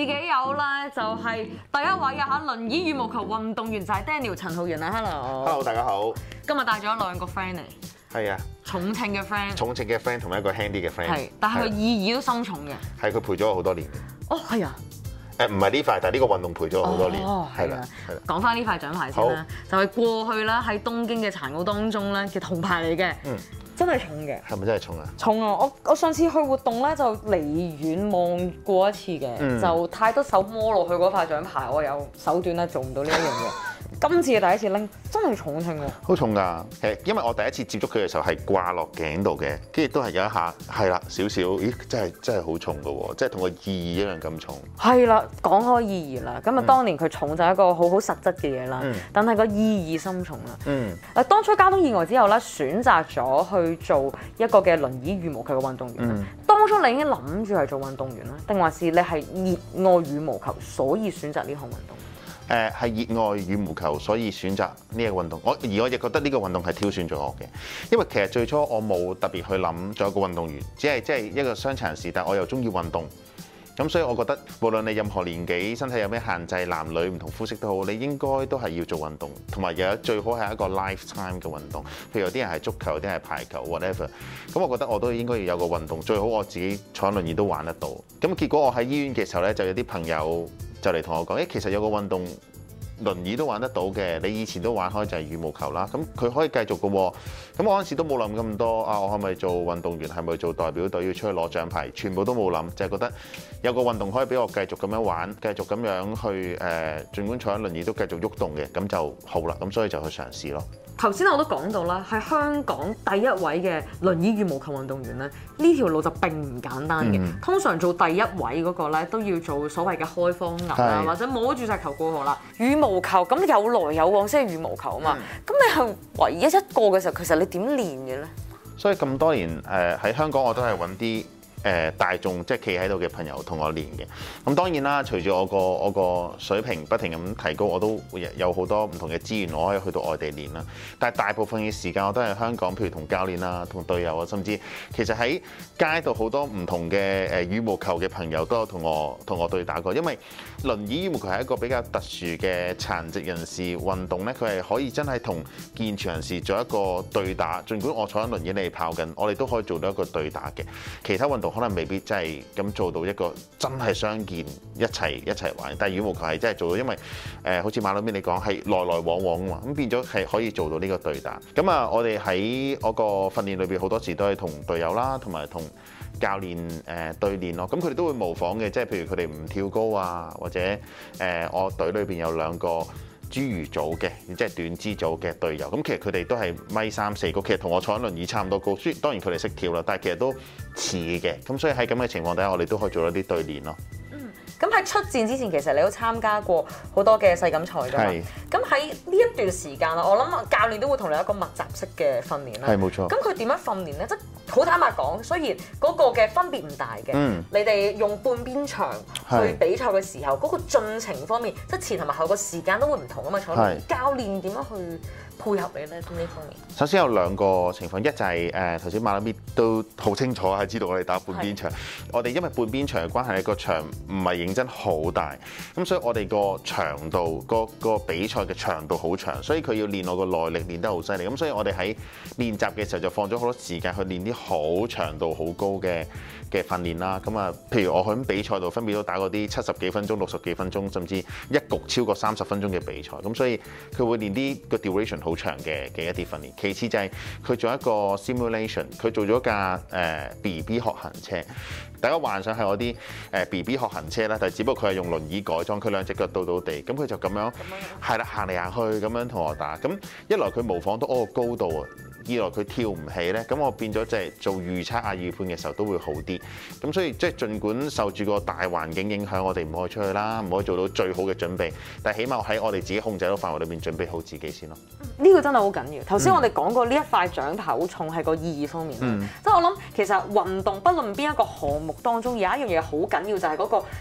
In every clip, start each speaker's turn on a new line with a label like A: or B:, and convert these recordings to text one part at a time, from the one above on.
A: 己有咧，就係第一位啊嚇，輪椅羽毛球運動員就係 Daniel 陳浩源啊，Hello。
B: Hello， 大家好。
A: 今日帶咗兩個 friend 嚟。
B: 係啊。
A: 重稱嘅 friend。
B: 重稱嘅 friend 同埋一個輕啲嘅 friend。
A: 係，但係佢意義都深重嘅。
B: 係佢陪咗我好多年。
A: 哦，係啊。
B: 唔係呢塊，但係呢個運動陪咗我好多年。
A: 哦，係啦，係啦。講翻呢塊獎牌先啦，就係過去啦喺東京嘅殘奧當中咧嘅銅牌嚟嘅。嗯。真係重嘅。係
B: 咪真係重啊？
A: 重啊！我上次去活動咧就離遠望過一次嘅，就太多手摸落去嗰塊獎牌，我有手短咧做唔到呢一樣嘢。今次係第一次拎，真係重稱喎。
B: 好重㗎，因為我第一次接觸佢嘅時候係掛落頸度嘅，跟住都係有一下係啦少少，咦真係好重㗎喎，即係同個意義一樣咁重。係
A: 啦，講開意義啦，咁啊當年佢重就係一個好實質嘅嘢啦，但係個意義深重啦。當初交通意外之後咧，選擇咗去做一個嘅輪椅羽毛球嘅運動員。當初你已經諗住係做運動員啦，定還是你係熱愛羽毛球，所以選擇呢項運動？
B: 係熱愛羽毛球，所以選擇呢一個運動。我亦覺得呢個運動係挑選咗我嘅，因為其實最初我冇特別去諗做一個運動員，只係即係一個傷殘人士，但我又中意運動。咁所以我覺得無論你任何年紀、身體有咩限制，男女唔同膚色都好，你應該都係要做運動，同埋最好係一個 lifetime 嘅運動。譬如有啲人係足球，有啲係排球 whatever。咁我覺得我都應該要有個運動，最好我自己坐輪椅都玩得到。咁結果我喺醫院嘅時候咧，就有啲朋友就嚟同我講，其實有個運動輪椅都玩得到嘅，你以前都玩開就係羽毛球啦。咁佢可以繼續嘅喎。咁我嗰陣時都冇諗咁多啊，我係咪做運動員，係咪做代表隊要出去攞獎牌，全部都冇諗，就係覺得有個運動可以俾我繼續咁樣玩，繼續咁樣去儘管坐喺輪椅都繼續喐動嘅，咁就好啦。咁所以就去嘗試咯。
A: 頭先我都講到啦，係香港第一位嘅輪椅羽毛球運動員咧，呢條路就並唔簡單嘅。通常做第一位嗰個咧，都要做所謂嘅開荒牛啦，或者摸住石球過河啦。羽毛球咁有來有往先係羽毛球啊嘛。咁你係唯一一個嘅時候，其實你點練嘅咧？
B: 所以咁多年喺香港我都係揾啲大眾即係企喺度嘅朋友同我練嘅。咁當然啦，隨住我個水平不停咁提高，我都會有好多唔同嘅資源，我可以去到外地練啦。但係大部分嘅時間我都係香港，譬如同教練啦、同隊友啊，甚至其實喺街度好多唔同嘅羽毛球嘅朋友都有同我對打過。因為輪椅羽毛球係一個比較特殊嘅殘疾人士運動咧，佢係可以真係同健全人士做一個對打。儘管我坐喺輪椅你跑緊，我哋都可以做到一個對打嘅。其他運動可能未必真係咁做到一個真係相見一齊玩，但係羽毛球係真係做到，因為好似馬路邊你講係來來往往啊嘛，咁變咗係可以做到呢個對打。咁啊，我哋喺嗰個訓練裏邊好多時都係同隊友啦，同埋同教練對練咯。咁佢哋都會模仿嘅，即係譬如佢哋唔跳高啊，或者我隊裏邊有兩個侏儒組嘅，即係短肢組嘅隊友，咁其實佢哋都係1.3、4高，其實同我坐喺輪椅差唔多高。雖然當然佢哋識跳啦，但係其實都似嘅。咁所以喺咁嘅情況底下，我哋都可以做一啲對練咯。
A: 咁喺出戰之前，其實你都參加過好多嘅世錦賽㗎嘛。咁喺呢一段時間啊，我諗教練都會同你一個密集式嘅訓練啦。
B: 係冇錯。
A: 咁佢點樣訓練咧？即係好坦白講，雖然嗰個嘅分別唔大嘅。你哋用半邊場去比賽嘅時候，嗰個進程方面，即係前同埋後個時間都會唔同啊嘛。坐教練點樣去配合你咧？呢方面？首先有兩個情況，一就係頭先馬拉咪都好清楚係知道我哋打半邊場。我哋因為半邊場嘅關係，個場唔係認真好大，咁所以我哋個長度個比賽嘅長度好長，所以佢要練我個耐力練得好犀利。咁所以我哋喺練習嘅時候就放咗好多時間去練啲好長度好高嘅訓練啦。咁啊，譬如我喺比賽度分別都打過啲70幾分鐘、60幾分鐘，甚至一局超過30分鐘嘅比賽。咁所以佢會練啲個 duration 好長嘅一啲訓練。其次就係佢做一個 simulation， 佢做咗架BB 學行車。大家幻想係我啲BB 學行車啦，但係只不過佢係用輪椅改裝，佢兩隻腳到地，咁佢就咁樣係啦，行嚟行去咁樣同我打。咁一來佢模仿到我個高度啊，二來佢跳唔起咧，咁我變咗就係做預測啊預判嘅時候都會好啲。咁所以即係儘管受住個大環境影響，我哋唔可以出去啦，唔可以做到最好嘅準備，但係起碼喺我哋自己控制到範圍裏面準備好自己先咯。 呢個真係好緊要。頭先我哋講過呢一塊獎牌好重係個意義方面即係我諗其實運動不論邊一個項目當中有一樣嘢好緊要，就係嗰個全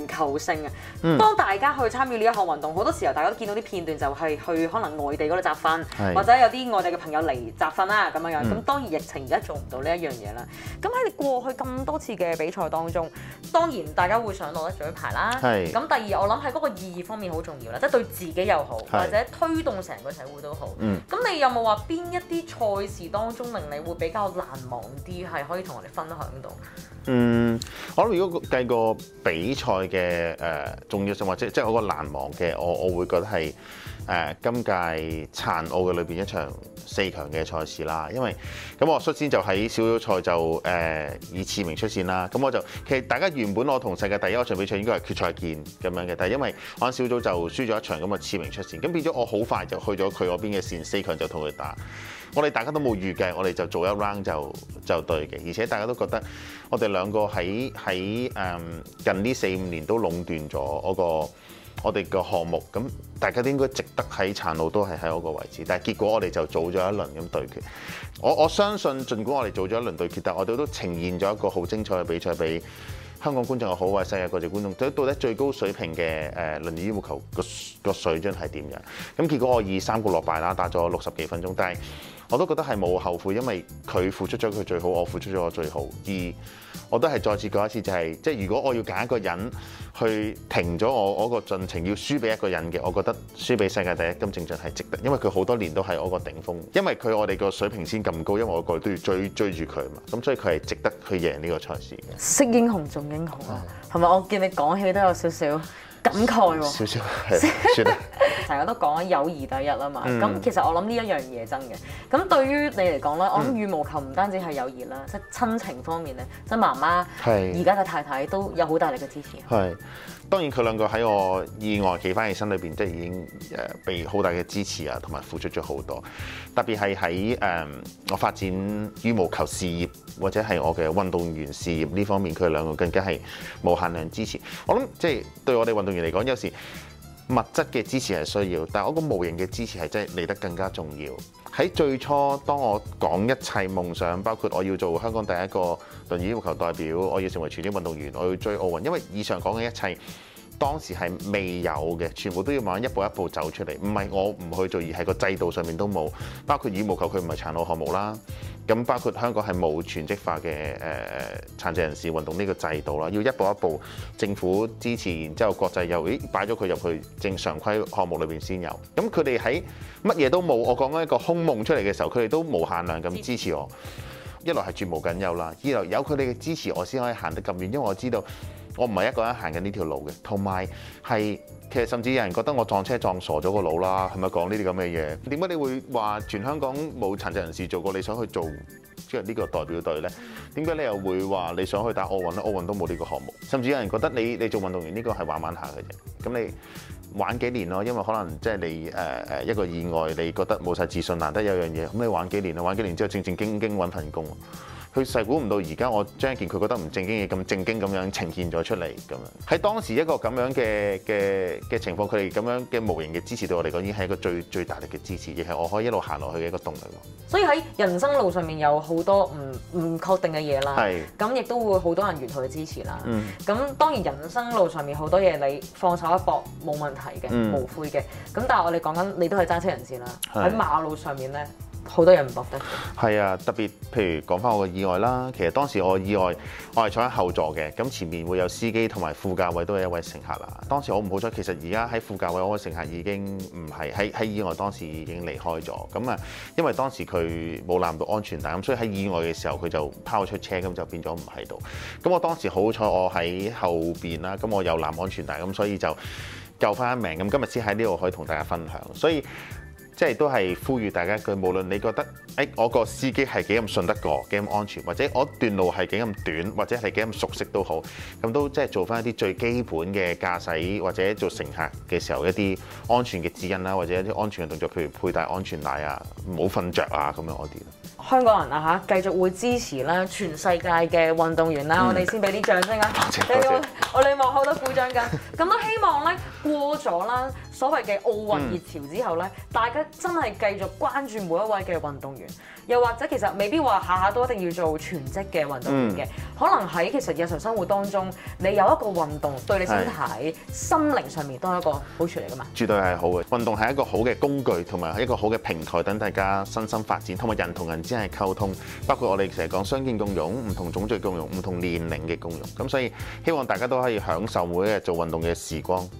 A: 球性啊！當大家去參與呢一項運動，好多時候大家都見到啲片段，就係去可能外地嗰度集訓，或者有啲外地嘅朋友嚟集訓啦咁樣樣。咁當然疫情而家做唔到呢一樣嘢啦。咁喺你過去咁多次嘅比賽當中，當然大家會想攞得獎牌啦。咁第二，我諗喺嗰個意義方面好重要啦，即係對自己又好，或者推動成個社會都好。咁你有冇話邊一啲賽事當中令你會比較難忘啲，係可以同我哋分享到？
B: 我諗如果計個比賽嘅重要性，或者即係我個難忘嘅，我會覺得係今屆殘奧嘅裏邊一場4強嘅賽事啦。因為咁我率先就喺小組賽就以次名出線啦。咁我就其實大家原本我同世界第一嗰場比賽應該係決賽見咁樣嘅，但係因為我喺小組就輸咗一場，咁啊次名出線，咁變咗我好快就去咗佢嗰邊嘅線，4強就同佢打。我哋大家都冇預計，我哋就做一 round 就對嘅，而且大家都覺得我哋兩個喺近呢4-5年都壟斷咗我哋個項目，咁大家都應該值得喺殘奧都係喺嗰個位置，但係結果我哋就做咗一輪咁對決。我相信，儘管我哋做咗一輪對決，但係我哋都呈現咗一個好精彩嘅比賽俾香港觀眾又好，或者世界各地觀眾，到底最高水平嘅輪椅羽毛球個水準係點樣？咁結果我以3局落敗啦，打咗60幾分鐘，但係我都覺得係冇後悔，因為佢付出咗佢最好，我付出咗我最好。而我都係再次講一次，就係即係如果我要揀一個人去停咗我嗰個進程，要輸俾一個人嘅，我覺得輸俾世界第一金正俊係值得，因為佢好多年都係我個頂峰，因為佢我哋個水平先咁高，因為我個都要追住佢嘛，咁所以佢係值得去贏呢個賽事嘅。
A: 識英雄重英雄啊，係咪？我見你講起都有少少感慨喎，
B: 少少係算啦。
A: 成日都講友誼第一啊嘛，咁其實我諗呢一樣嘢真嘅。咁對於你嚟講咧，我諗羽毛球唔單止係友誼啦，即係親情方面咧，即係媽媽而家嘅太太都有好大力嘅支持。
B: 係，當然佢兩個喺我意外企翻起身裏邊，即係已經被好大嘅支持啊，同埋付出咗好多。特別係喺我發展羽毛球事業或者係我嘅運動員事業呢方面，佢哋兩個更加係無限量支持。我諗即係對我哋運動員嚟講，有時物質嘅支持係需要，但係我個無形嘅支持係真係嚟得更加重要。喺最初，當我講一切夢想，包括我要做香港第一個輪椅羽毛球代表，我要成為全職運動員，我要追奧運，因為以上講嘅一切當時係未有嘅，全部都要慢慢一步一步走出嚟。唔係我唔去做，而係個制度上面都冇，包括羽毛球佢唔係殘奧項目啦。咁包括香港係冇全職化嘅殘疾人士運動呢個制度啦，要一步一步政府支持，然之後國際又擺咗佢入去正常規項目裏邊先有。咁佢哋喺乜嘢都冇，我講緊一個空夢出嚟嘅時候，佢哋都無限量咁支持我。一來係絕無僅有啦，二來有佢哋嘅支持，我先可以行得咁遠，因為我知道我唔係一個人行緊呢條路嘅，同埋係。其實甚至有人覺得我撞車撞傻咗個腦啦，係咪講呢啲咁嘅嘢？點解你會話全香港冇殘疾人士做過？你想去做即係呢個代表隊呢？點解你又會話你想去打奧運咧？奧運都冇呢個項目。甚至有人覺得你做運動員呢個係玩玩下嘅啫。咁你玩幾年咯？因為可能即係你一個意外，你覺得冇晒自信，難得有樣嘢，咁你玩幾年啊？玩幾年之後正正經經揾份工。佢細估唔到而家我將一件佢覺得唔正經嘅咁正經咁樣呈現咗出嚟咁樣。喺當時一個咁樣嘅情況，佢哋咁樣嘅無形嘅支持對我嚟講已經係一個最大力嘅支持，亦係我可以一路行落去嘅一個動力。
A: 所以喺人生路上面有好多唔確定嘅嘢啦，咁亦都會好多人沿途去支持啦。咁當然人生路上面好多嘢你放手一搏冇問題嘅，無悔嘅。咁但係我哋講緊你都係揸車人士啦，喺馬路上面咧。好多人唔覺得。係
B: 啊，特別譬如講翻我個意外啦，其實當時我意外，我係坐喺後座嘅，咁前面會有司機同埋副駕位都有一位乘客啦。當時我唔好彩，其實而家喺副駕位嗰位乘客已經唔係喺意外當時已經離開咗。咁啊，因為當時佢冇攬到安全帶，咁所以喺意外嘅時候佢就拋出車，咁就變咗唔喺度。咁我當時好彩，我喺後邊啦，咁我有攬安全帶，咁所以就救翻一命。咁今日先喺呢度可以同大家分享，所以。即係都係呼籲大家一句，無論你覺得我個司機係幾咁信得過、幾咁安全，或者我段路係幾咁短，或者係幾咁熟悉都好，咁都即係做翻一啲最基本嘅駕駛或者做乘客嘅時候一啲安全嘅指引啦，或者一啲安全嘅動作，譬如佩戴安全帶啊、唔好瞓着啊咁樣嗰啲。
A: 香港人啊嚇，繼續會支持啦全世界嘅運動員啦，我哋先俾啲掌聲啊！我哋幕後都鼓掌緊，咁都希望咧過咗啦所謂嘅奧運熱潮之後咧，大家真係繼續關注每一位嘅運動員，又或者其實未必話下下都一定要做全職嘅運動員嘅，可能喺其實日常生活當中，你有一個運動對你身體、心靈上面都係一個好處嚟㗎嘛。
B: 絕對係好嘅，運動係一個好嘅工具，同埋一個好嘅平台，等大家身心發展，同埋人同人之間嘅溝通，包括我哋成日講傷健共融、唔同種族共融、唔同年齡嘅共融。咁所以希望大家都可以享受每一日做運動嘅時光。